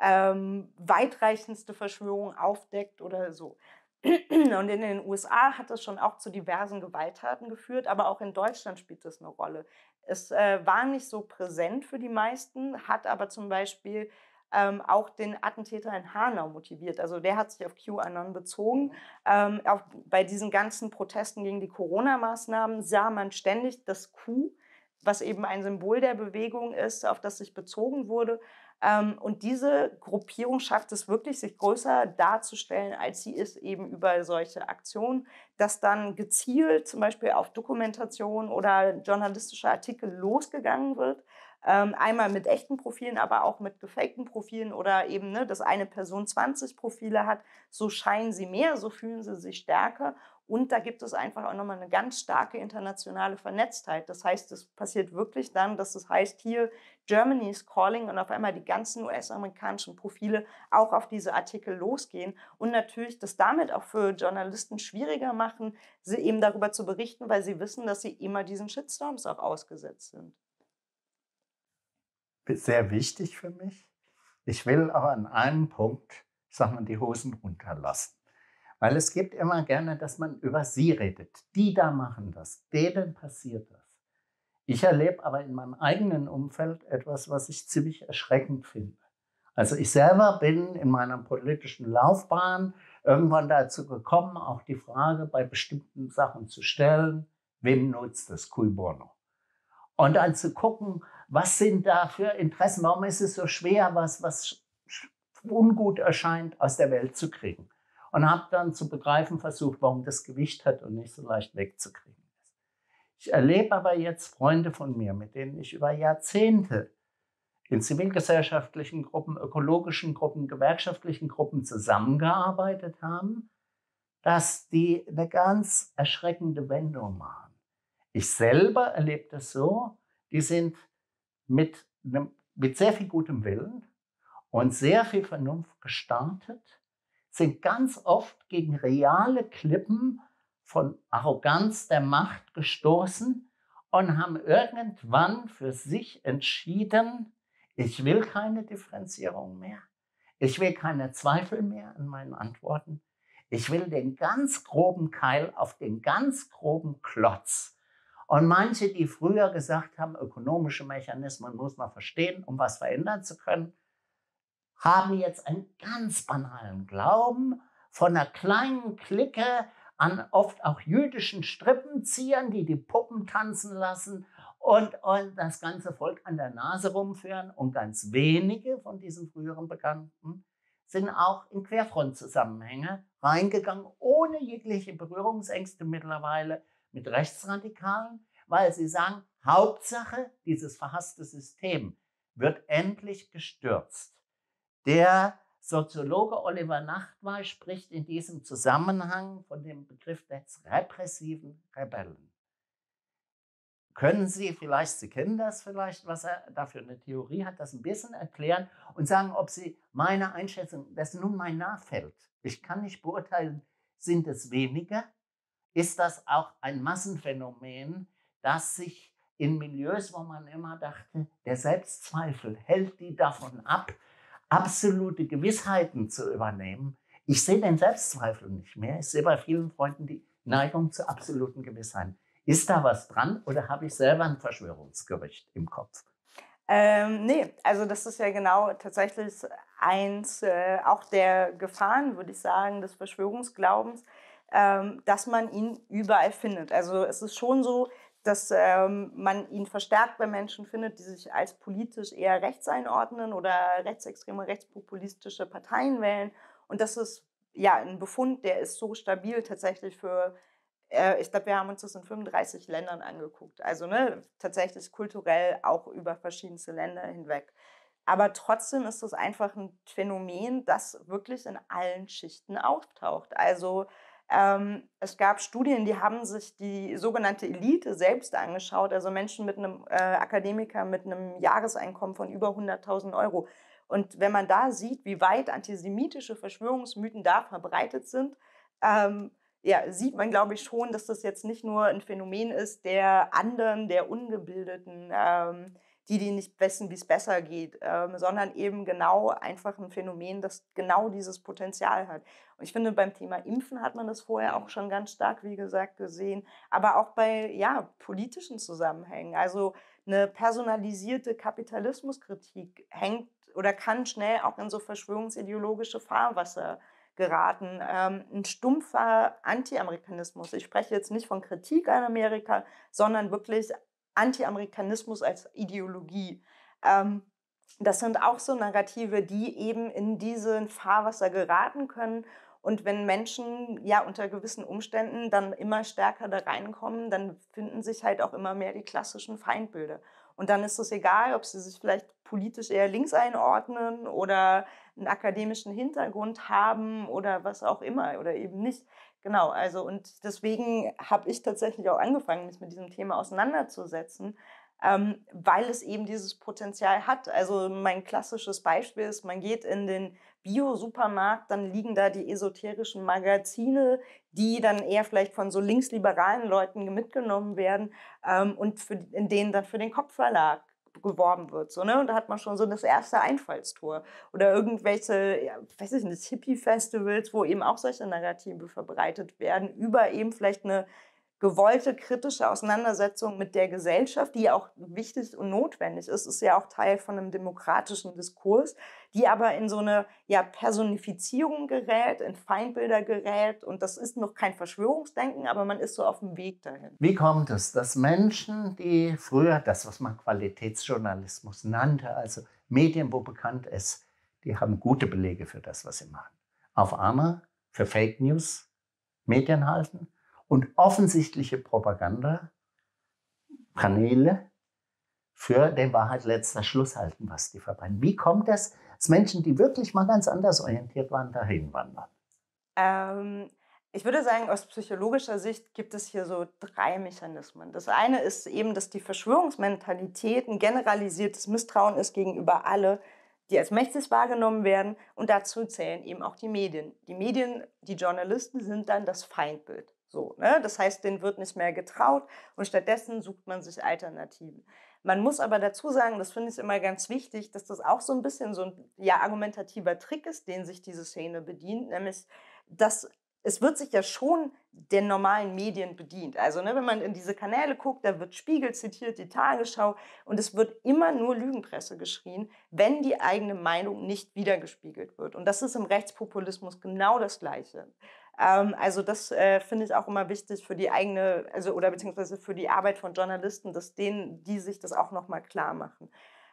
weitreichendste Verschwörung aufdeckt oder so. Und in den USA hat das schon auch zu diversen Gewalttaten geführt, aber auch in Deutschland spielt das eine Rolle. Es war nicht so präsent für die meisten, hat aber zum Beispiel auch den Attentäter in Hanau motiviert. Also der hat sich auf QAnon bezogen. Auch bei diesen ganzen Protesten gegen die Corona-Maßnahmen sah man ständig das Q, was eben ein Symbol der Bewegung ist, auf das sich bezogen wurde. Und diese Gruppierung schafft es wirklich, sich größer darzustellen, als sie ist, eben über solche Aktionen, dass dann gezielt zum Beispiel auf Dokumentation oder journalistische Artikel losgegangen wird. Einmal mit echten Profilen, aber auch mit gefakten Profilen oder eben, dass eine Person 20 Profile hat. So scheinen sie mehr, so fühlen sie sich stärker. Und da gibt es einfach auch nochmal eine ganz starke internationale Vernetztheit. Das heißt, es passiert wirklich dann, dass es heißt, hier Germany is calling und auf einmal die ganzen US-amerikanischen Profile auch auf diese Artikel losgehen und natürlich das damit auch für Journalisten schwieriger machen, sie eben darüber zu berichten, weil sie wissen, dass sie immer diesen Shitstorms auch ausgesetzt sind. Sehr wichtig für mich. Ich will aber an einem Punkt, ich sag mal, die Hosen runterlassen. Weil es gibt immer gerne, dass man über sie redet. Die da machen das, denen passiert das. Ich erlebe aber in meinem eigenen Umfeld etwas, was ich ziemlich erschreckend finde. Also ich selber bin in meiner politischen Laufbahn irgendwann dazu gekommen, auch die Frage bei bestimmten Sachen zu stellen, wem nutzt das cui bono? Und dann zu gucken, was sind da für Interessen, warum ist es so schwer, was ungut erscheint, aus der Welt zu kriegen. Und habe dann zu begreifen versucht, warum das Gewicht hat und nicht so leicht wegzukriegen ist. Ich erlebe aber jetzt Freunde von mir, mit denen ich über Jahrzehnte in zivilgesellschaftlichen Gruppen, ökologischen Gruppen, gewerkschaftlichen Gruppen zusammengearbeitet haben, dass die eine ganz erschreckende Wendung machen. Ich selber erlebe das so, die sind mit sehr viel gutem Willen und sehr viel Vernunft gestartet, sind ganz oft gegen reale Klippen von Arroganz der Macht gestoßen und haben irgendwann für sich entschieden, ich will keine Differenzierung mehr, ich will keine Zweifel mehr an meinen Antworten, ich will den ganz groben Keil auf den ganz groben Klotz. Und manche, die früher gesagt haben, ökonomische Mechanismen muss man verstehen, um was verändern zu können, haben jetzt einen ganz banalen Glauben von einer kleinen Clique an oft auch jüdischen Strippenziehern, die die Puppen tanzen lassen und das ganze Volk an der Nase rumführen. Und ganz wenige von diesen früheren Bekannten sind auch in Querfrontzusammenhänge reingegangen, ohne jegliche Berührungsängste mittlerweile mit Rechtsradikalen, weil sie sagen, Hauptsache, dieses verhasste System wird endlich gestürzt. Der Soziologe Oliver Nachtwey spricht in diesem Zusammenhang von dem Begriff des repressiven Rebellen. Können Sie vielleicht, Sie kennen das vielleicht, was er da für eine Theorie hat, das ein bisschen erklären und sagen, ob Sie meine Einschätzung, das nun mein Nachfeld, ich kann nicht beurteilen, sind es weniger? Ist das auch ein Massenphänomen, das sich in Milieus, wo man immer dachte, der Selbstzweifel hält die davon ab, absolute Gewissheiten zu übernehmen? Ich sehe den Selbstzweifel nicht mehr. Ich sehe bei vielen Freunden die Neigung zu absoluten Gewissheiten. Ist da was dran oder habe ich selber ein Verschwörungsgerücht im Kopf? Nee, also das ist ja genau tatsächlich eins auch der Gefahren, würde ich sagen, des Verschwörungsglaubens, dass man ihn überall findet. Also es ist schon so, dass man ihn verstärkt bei Menschen findet, die sich als politisch eher rechts einordnen oder rechtsextreme, rechtspopulistische Parteien wählen. Und das ist ja ein Befund, der ist so stabil tatsächlich für ich glaube, wir haben uns das in 35 Ländern angeguckt. Also tatsächlich kulturell auch über verschiedenste Länder hinweg. Aber trotzdem ist es einfach ein Phänomen, das wirklich in allen Schichten auftaucht. Also es gab Studien, die haben sich die sogenannte Elite selbst angeschaut, also Menschen mit einem Akademiker mit einem Jahreseinkommen von über 100.000 Euro. Und wenn man da sieht, wie weit antisemitische Verschwörungsmythen da verbreitet sind, ja, sieht man, glaube ich, schon, dass das jetzt nicht nur ein Phänomen ist der anderen, der Ungebildeten, die nicht wissen, wie es besser geht, sondern eben genau einfach ein Phänomen, das genau dieses Potenzial hat. Und ich finde, beim Thema Impfen hat man das vorher auch schon ganz stark, wie gesagt, gesehen, aber auch bei politischen Zusammenhängen. Also eine personalisierte Kapitalismuskritik hängt oder kann schnell auch in so verschwörungsideologische Fahrwasser geraten. Ein stumpfer Anti-Amerikanismus. Ich spreche jetzt nicht von Kritik an Amerika, sondern wirklich Anti-Amerikanismus als Ideologie. Das sind auch so Narrative, die eben in diesen Fahrwasser geraten können. Und wenn Menschen unter gewissen Umständen dann immer stärker da reinkommen, dann finden sich halt auch immer mehr die klassischen Feindbilder. Und dann ist es egal, ob sie sich vielleicht politisch eher links einordnen oder einen akademischen Hintergrund haben oder was auch immer oder eben nicht. Genau, also und deswegen habe ich tatsächlich auch angefangen, mich mit diesem Thema auseinanderzusetzen, weil es eben dieses Potenzial hat. Also mein klassisches Beispiel ist, man geht in den Bio-Supermarkt, dann liegen da die esoterischen Magazine, die dann eher vielleicht von so linksliberalen Leuten mitgenommen werden und in denen dann für den Kopfverlag geworben wird. So, ne? Und da hat man schon so das erste Einfallstor. Oder irgendwelche, weiß ich nicht, Hippie-Festivals, wo eben auch solche Narrative verbreitet werden, über eben vielleicht eine gewollte kritische Auseinandersetzung mit der Gesellschaft, die auch wichtig und notwendig ist ja auch Teil von einem demokratischen Diskurs, die aber in so eine Personifizierung gerät, in Feindbilder gerät. Und das ist noch kein Verschwörungsdenken, aber man ist so auf dem Weg dahin. Wie kommt es, dass Menschen, die früher das, was man Qualitätsjournalismus nannte, also Medien, wo bekannt ist, die haben gute Belege für das, was sie machen, auf einmal für Fake News Medien halten und offensichtliche Propagandakanäle für den Wahrheit letzter Schluss halten, was die verbreiten? Wie kommt es, dass Menschen, die wirklich mal ganz anders orientiert waren, dahin wandern? Ich würde sagen, aus psychologischer Sicht gibt es hier so 3 Mechanismen. Das eine ist eben, dass die Verschwörungsmentalität ein generalisiertes Misstrauen ist gegenüber alle, die als mächtig wahrgenommen werden. Und dazu zählen eben auch die Medien. Die Medien, die Journalisten sind dann das Feindbild. So, ne? Das heißt, denen wird nicht mehr getraut und stattdessen sucht man sich Alternativen. Man muss aber dazu sagen, das finde ich immer ganz wichtig, dass das auch so ein bisschen so ein argumentativer Trick ist, den sich diese Szene bedient, nämlich dass es wird sich ja schon den normalen Medien bedient. Also ne, wenn man in diese Kanäle guckt, da wird Spiegel zitiert, die Tagesschau und es wird immer nur Lügenpresse geschrien, wenn die eigene Meinung nicht wiedergespiegelt wird. Und das ist im Rechtspopulismus genau das Gleiche. Also das finde ich auch immer wichtig für die eigene, also oder beziehungsweise für die Arbeit von Journalisten, dass die sich das auch nochmal klar machen.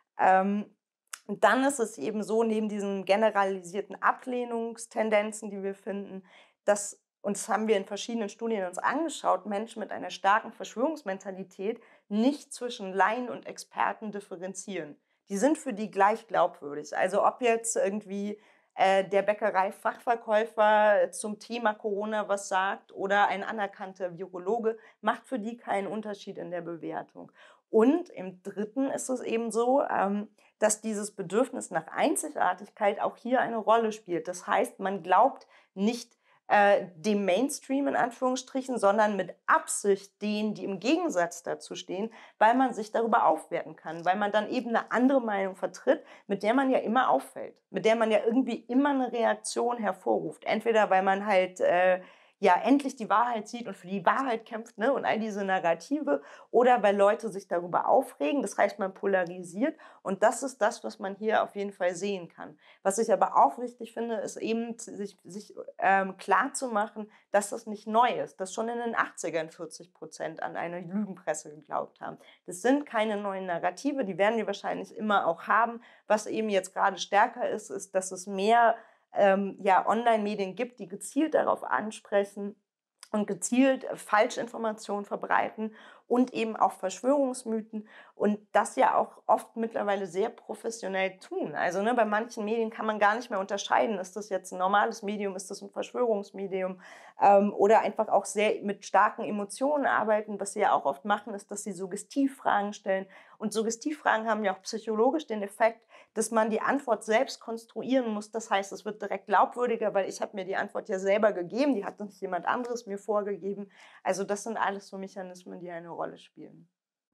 Und dann ist es eben so, neben diesen generalisierten Ablehnungstendenzen, die wir finden, dass, und das haben wir in verschiedenen Studien uns angeschaut, Menschen mit einer starken Verschwörungsmentalität nicht zwischen Laien und Experten differenzieren. Die sind für die gleich glaubwürdig. Also ob jetzt irgendwie der Bäckerei-Fachverkäufer zum Thema Corona was sagt oder ein anerkannter Virologe, macht für die keinen Unterschied in der Bewertung. Und im Dritten ist es eben so, dass dieses Bedürfnis nach Einzigartigkeit auch hier eine Rolle spielt. Das heißt, man glaubt nicht dem Mainstream in Anführungsstrichen, sondern mit Absicht denen, die im Gegensatz dazu stehen, weil man sich darüber aufwerten kann, weil man dann eben eine andere Meinung vertritt, mit der man ja immer auffällt, mit der man ja irgendwie immer eine Reaktion hervorruft. Entweder weil man halt ja endlich die Wahrheit sieht und für die Wahrheit kämpft, ne, und all diese Narrative, oder weil Leute sich darüber aufregen. Das heißt, man polarisiert und das ist das, was man hier auf jeden Fall sehen kann. Was ich aber auch wichtig finde, ist eben sich klar zu machen, dass das nicht neu ist, dass schon in den 80ern 40% an eine Lügenpresse geglaubt haben. Das sind keine neuen Narrative, die werden wir wahrscheinlich immer auch haben. Was eben jetzt gerade stärker ist, ist, dass es mehr ja, Online-Medien gibt, die gezielt darauf ansprechen und gezielt Falschinformationen verbreiten und eben auch Verschwörungsmythen und das ja auch oft mittlerweile sehr professionell tun. Also ne, bei manchen Medien kann man gar nicht mehr unterscheiden, ist das jetzt ein normales Medium, ist das ein Verschwörungsmedium oder einfach auch sehr mit starken Emotionen arbeiten. Was sie ja auch oft machen, ist, dass sie Suggestivfragen stellen und Suggestivfragen haben ja auch psychologisch den Effekt, dass man die Antwort selbst konstruieren muss. Das heißt, es wird direkt glaubwürdiger, weil ich habe mir die Antwort ja selber gegeben, die hat nicht jemand anderes mir vorgegeben. Also das sind alles so Mechanismen, die eine Rolle spielen.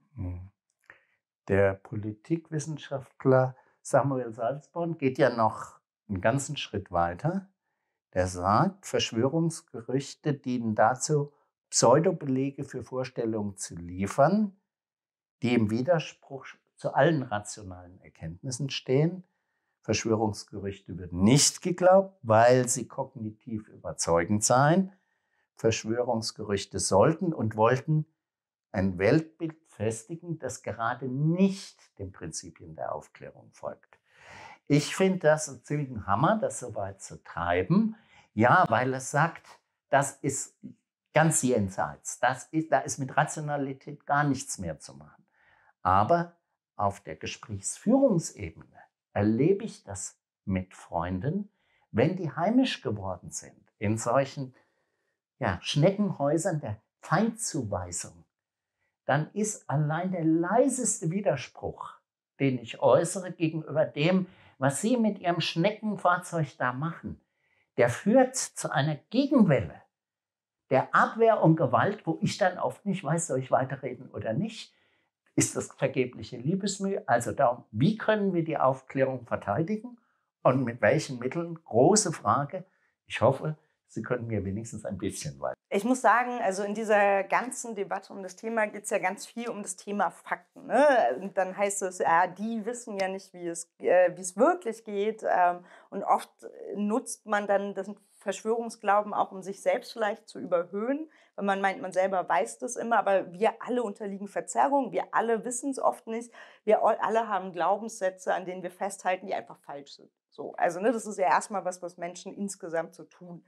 Der Politikwissenschaftler Samuel Salzborn geht ja noch einen ganzen Schritt weiter. Der sagt, Verschwörungsgerüchte dienen dazu, Pseudobelege für Vorstellungen zu liefern, die im Widerspruch zu allen rationalen Erkenntnissen stehen. Verschwörungsgerüchte würden nicht geglaubt, weil sie kognitiv überzeugend seien. Verschwörungsgerüchte sollten und wollten ein Weltbild festigen, das gerade nicht den Prinzipien der Aufklärung folgt. Ich finde das ein ziemlichen Hammer, das so weit zu treiben. Ja, weil es sagt, das ist ganz jenseits. Da ist mit Rationalität gar nichts mehr zu machen. Aber auf der Gesprächsführungsebene erlebe ich das mit Freunden, wenn die heimisch geworden sind, in solchen Schneckenhäusern der Feindzuweisung, dann ist allein der leiseste Widerspruch, den ich äußere gegenüber dem, was Sie mit Ihrem Schneckenfahrzeug da machen, der führt zu einer Gegenwelle der Abwehr und Gewalt, wo ich dann oft nicht weiß, soll ich weiterreden oder nicht. Ist das vergebliche Liebesmühe? Also darum, wie können wir die Aufklärung verteidigen und mit welchen Mitteln? Große Frage. Ich hoffe, Sie können mir wenigstens ein bisschen weiter. Ich muss sagen, also in dieser ganzen Debatte um das Thema geht es ja ganz viel um das Thema Fakten. Ne? Und dann heißt es, ja, die wissen ja nicht, wie es wirklich geht. Und oft nutzt man dann das Verschwörungsglauben auch, um sich selbst vielleicht zu überhöhen, weil man meint, man selber weiß das immer, aber wir alle unterliegen Verzerrungen, wir alle wissen es oft nicht, wir alle haben Glaubenssätze, an denen wir festhalten, die einfach falsch sind. So, also ne, das ist ja erstmal was Menschen insgesamt so tun.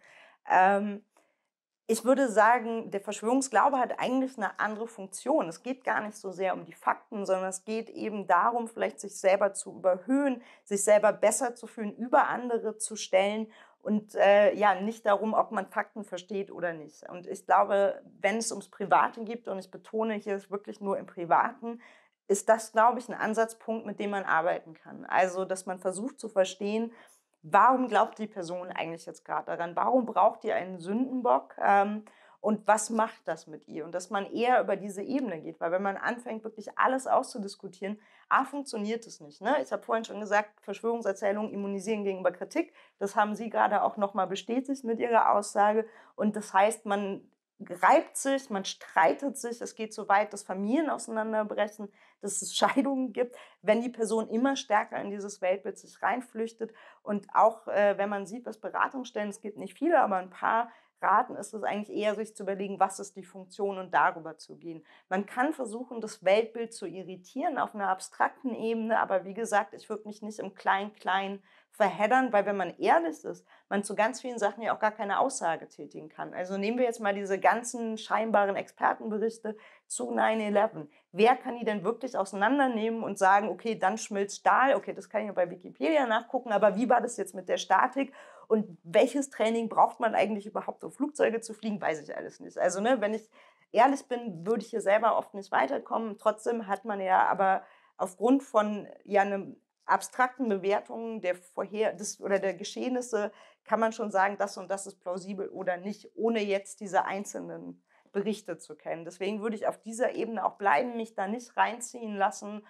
Ich würde sagen, der Verschwörungsglaube hat eigentlich eine andere Funktion. Es geht gar nicht so sehr um die Fakten, sondern es geht eben darum, vielleicht sich selber zu überhöhen, sich selber besser zu fühlen, über andere zu stellen und ja, nicht darum, ob man Fakten versteht oder nicht. Und ich glaube, wenn es ums Private geht, und ich betone hier ist wirklich nur im Privaten, ist das, glaube ich, ein Ansatzpunkt, mit dem man arbeiten kann. Also, dass man versucht zu verstehen, warum glaubt die Person eigentlich jetzt gerade daran? Warum braucht die einen Sündenbock? und was macht das mit ihr? Und dass man eher über diese Ebene geht, weil wenn man anfängt, wirklich alles auszudiskutieren, funktioniert es nicht. Ne? Ich habe vorhin schon gesagt, Verschwörungserzählungen immunisieren gegenüber Kritik. Das haben Sie gerade auch nochmal bestätigt mit Ihrer Aussage. Und das heißt, man reibt sich, man streitet sich, es geht so weit, dass Familien auseinanderbrechen, dass es Scheidungen gibt, wenn die Person immer stärker in dieses Weltbild sich reinflüchtet. Und auch wenn man sieht, was Beratungsstellen, es gibt nicht viele, aber ein paar raten, ist es eigentlich eher, sich zu überlegen, was ist die Funktion und darüber zu gehen. Man kann versuchen, das Weltbild zu irritieren auf einer abstrakten Ebene, aber wie gesagt, ich würde mich nicht im Klein-Klein verheddern, weil wenn man ehrlich ist, man zu ganz vielen Sachen ja auch gar keine Aussage tätigen kann. Also nehmen wir jetzt mal diese ganzen scheinbaren Expertenberichte zu 9/11. Wer kann die denn wirklich auseinandernehmen und sagen, okay, dann schmilzt Stahl, okay, das kann ich ja bei Wikipedia nachgucken, aber wie war das jetzt mit der Statik und welches Training braucht man eigentlich überhaupt, um Flugzeuge zu fliegen, weiß ich alles nicht. Also ne, wenn ich ehrlich bin, würde ich hier selber oft nicht weiterkommen. Trotzdem hat man ja aber aufgrund von ja einem abstrakten Bewertungen oder der Geschehnisse kann man schon sagen, das und das ist plausibel oder nicht, ohne jetzt diese einzelnen Berichte zu kennen. Deswegen würde ich auf dieser Ebene auch bleiben, mich da nicht reinziehen lassen.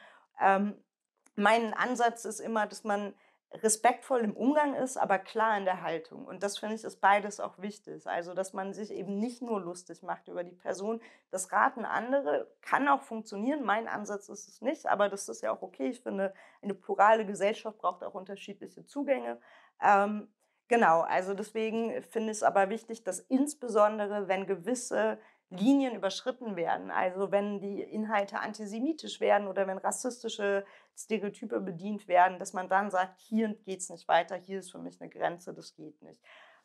Mein Ansatz ist immer, dass man respektvoll im Umgang ist, aber klar in der Haltung. Und das finde ich, ist beides auch wichtig. Also, dass man sich eben nicht nur lustig macht über die Person. Das raten andere, kann auch funktionieren. Mein Ansatz ist es nicht, aber das ist ja auch okay. Ich finde, eine plurale Gesellschaft braucht auch unterschiedliche Zugänge. Genau, also deswegen finde ich es aber wichtig, dass insbesondere, wenn gewisse Linien überschritten werden, also wenn die Inhalte antisemitisch werden oder wenn rassistische Stereotype bedient werden, dass man dann sagt, hier geht es nicht weiter, hier ist für mich eine Grenze, das geht nicht.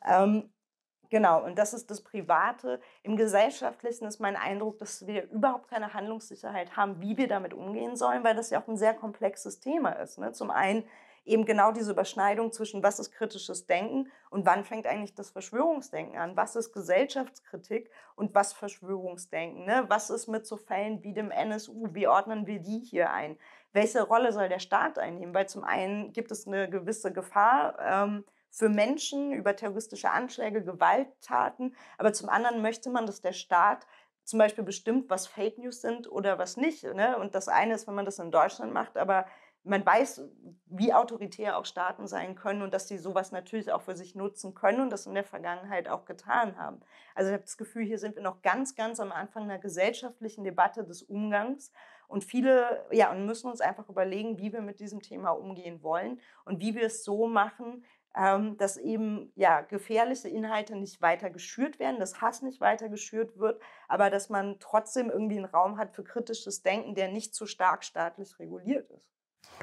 Genau, und das ist das Private. Im Gesellschaftlichen ist mein Eindruck, dass wir überhaupt keine Handlungssicherheit haben, wie wir damit umgehen sollen, weil das ja auch ein sehr komplexes Thema ist. Ne? Zum einen eben genau diese Überschneidung zwischen, was ist kritisches Denken und wann fängt eigentlich das Verschwörungsdenken an? Was ist Gesellschaftskritik und was Verschwörungsdenken? Ne? Was ist mit so Fällen wie dem NSU? Wie ordnen wir die hier ein? Welche Rolle soll der Staat einnehmen? Weil zum einen gibt es eine gewisse Gefahr für Menschen über terroristische Anschläge, Gewalttaten, aber zum anderen möchte man, dass der Staat zum Beispiel bestimmt, was Fake News sind oder was nicht. Ne? Und das eine ist, wenn man das in Deutschland macht, aber man weiß, wie autoritär auch Staaten sein können und dass sie sowas natürlich auch für sich nutzen können und das in der Vergangenheit auch getan haben. Also ich habe das Gefühl, hier sind wir noch ganz, ganz am Anfang einer gesellschaftlichen Debatte des Umgangs und viele und müssen uns einfach überlegen, wie wir mit diesem Thema umgehen wollen und wie wir es so machen, dass eben gefährliche Inhalte nicht weiter geschürt werden, dass Hass nicht weiter geschürt wird, aber dass man trotzdem irgendwie einen Raum hat für kritisches Denken, der nicht zu stark staatlich reguliert ist.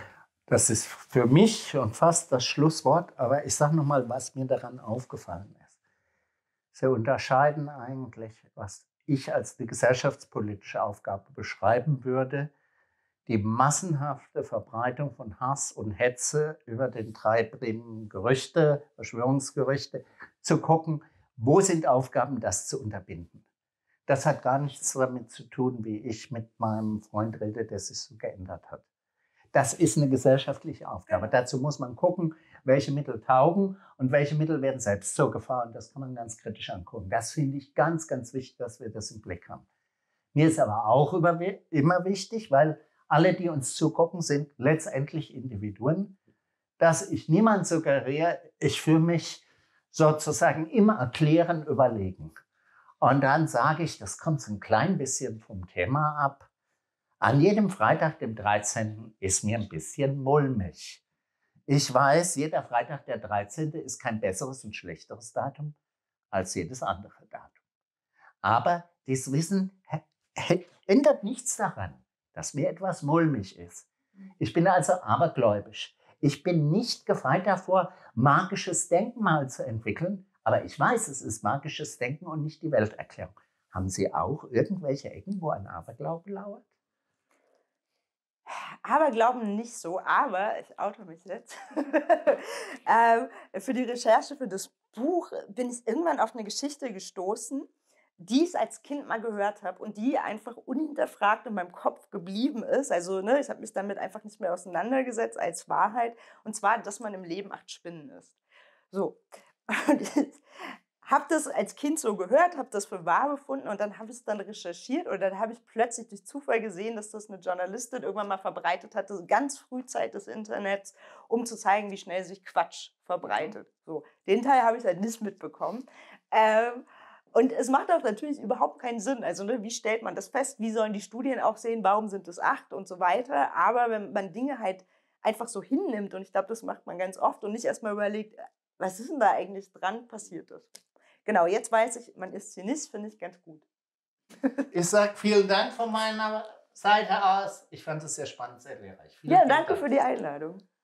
Das ist für mich schon fast das Schlusswort, aber ich sage nochmal, was mir daran aufgefallen ist. Sie unterscheiden eigentlich, was ich als eine gesellschaftspolitische Aufgabe beschreiben würde, die massenhafte Verbreitung von Hass und Hetze über den Treibring Gerüchte, Verschwörungsgerüchte, zu gucken, wo sind Aufgaben, das zu unterbinden. Das hat gar nichts damit zu tun, wie ich mit meinem Freund rede, der sich so geändert hat. Das ist eine gesellschaftliche Aufgabe. Dazu muss man gucken, welche Mittel taugen und welche Mittel werden selbst zur Gefahr. Und das kann man ganz kritisch angucken. Das finde ich ganz, ganz wichtig, dass wir das im Blick haben. Mir ist aber auch immer wichtig, weil alle, die uns zugucken, sind letztendlich Individuen, dass ich niemand suggeriere, ich fühle mich sozusagen immer erklären, überlegen. Und dann sage ich, das kommt so ein klein bisschen vom Thema ab. An jedem Freitag, dem 13., ist mir ein bisschen mulmig. Ich weiß, jeder Freitag, der 13., ist kein besseres und schlechteres Datum als jedes andere Datum. Aber dieses Wissen ändert nichts daran, dass mir etwas mulmig ist. Ich bin also abergläubisch. Ich bin nicht gefeit davor, magisches Denken mal zu entwickeln, aber ich weiß, es ist magisches Denken und nicht die Welterklärung. Haben Sie auch irgendwelche Ecken, wo ein Aberglaube lauert? Aberglauben nicht so, aber ich oute mich jetzt. Für die Recherche für das Buch bin ich irgendwann auf eine Geschichte gestoßen, die ich als Kind mal gehört habe und die einfach unhinterfragt in meinem Kopf geblieben ist. Also ne, ich habe mich damit einfach nicht mehr auseinandergesetzt als Wahrheit. Und zwar, dass man im Leben 8 Spinnen isst. So. Und ich habe das als Kind so gehört, habe das für wahr befunden und dann habe ich es dann recherchiert und dann habe ich plötzlich durch Zufall gesehen, dass das eine Journalistin irgendwann mal verbreitet hatte, ganz Frühzeit des Internets, um zu zeigen, wie schnell sich Quatsch verbreitet. So, den Teil habe ich halt nicht mitbekommen. Und es macht auch natürlich überhaupt keinen Sinn. Also, ne, wie stellt man das fest? Wie sollen die Studien auch sehen? Warum sind es 8 und so weiter? Aber wenn man Dinge halt einfach so hinnimmt, und ich glaube, das macht man ganz oft und nicht erstmal überlegt, was ist denn da eigentlich dran, passiert das. Genau, jetzt weiß ich, man ist Zionist, finde ich ganz gut. Ich sage vielen Dank von meiner Seite aus. Ich fand es sehr spannend, sehr lehrreich. Ja, danke für die Einladung.